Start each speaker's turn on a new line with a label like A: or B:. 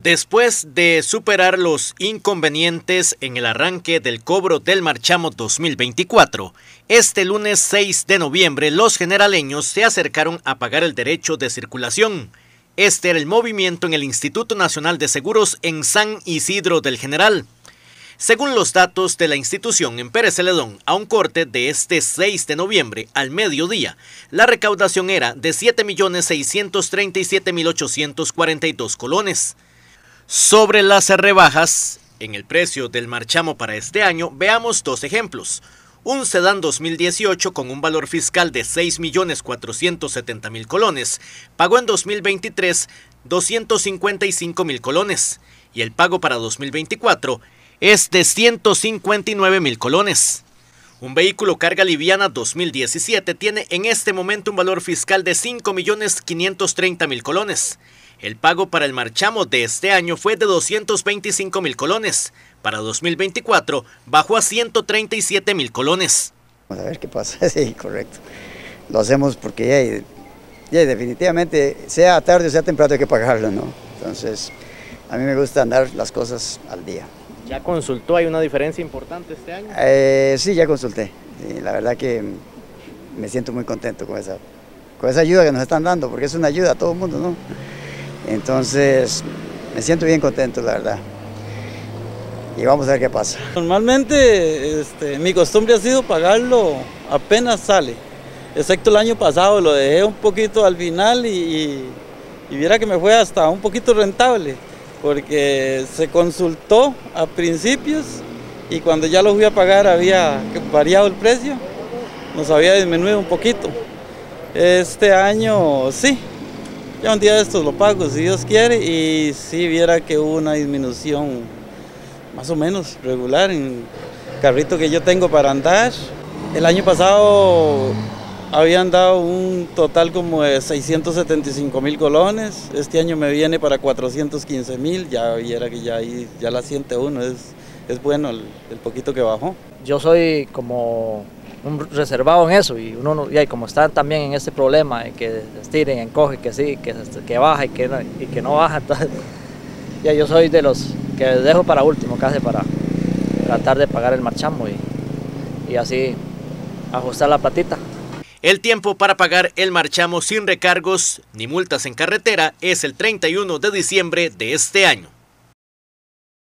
A: Después de superar los inconvenientes en el arranque del cobro del marchamo 2024, este lunes 6 de noviembre los generaleños se acercaron a pagar el derecho de circulación. Este era el movimiento en el Instituto Nacional de Seguros en San Isidro del General. Según los datos de la institución en Pérez Celedón, a un corte de este 6 de noviembre al mediodía, la recaudación era de 7.637.842 colones. Sobre las rebajas en el precio del marchamo para este año, veamos dos ejemplos. Un sedán 2018 con un valor fiscal de 6.470.000 colones pagó en 2023 255.000 colones y el pago para 2024 es de 159.000 colones. Un vehículo carga liviana 2017 tiene en este momento un valor fiscal de 5.530.000 colones. El pago para el marchamo de este año fue de 225.000 colones. Para 2024 bajó a 137.000 colones.
B: Vamos a ver qué pasa. Sí, correcto. Lo hacemos porque ya definitivamente, sea tarde o sea temprano, hay que pagarlo, ¿no? Entonces, a mí me gusta andar las cosas al día.
A: ¿Ya consultó? ¿Hay una diferencia importante este año?
B: Sí, ya consulté. Sí, la verdad que me siento muy contento con esa ayuda que nos están dando, porque es una ayuda a todo el mundo, ¿no? Entonces, me siento bien contento, la verdad. Y vamos a ver qué pasa.
C: Normalmente, mi costumbre ha sido pagarlo apenas sale. Excepto el año pasado, lo dejé un poquito al final y viera que me fue hasta un poquito rentable, porque se consultó a principios y cuando ya lo fui a pagar había variado el precio, nos había disminuido un poquito. Este año sí. Ya un día de estos lo pago, si Dios quiere, y sí viera que hubo una disminución más o menos regular en el carrito que yo tengo para andar. El año pasado habían dado un total como de 675.000 colones, este año me viene para 415.000, ya viera que ya ahí ya la siente uno, es bueno el poquito que bajó.
D: Yo soy como un reservado en eso y uno y como está también en este problema de que estiren, encoge, que sí, que baja y que no baja, entonces ya yo soy de los que dejo para último casi para tratar de pagar el marchamo y así ajustar la platita.
A: El tiempo para pagar el marchamo sin recargos ni multas en carretera es el 31 de diciembre de este año.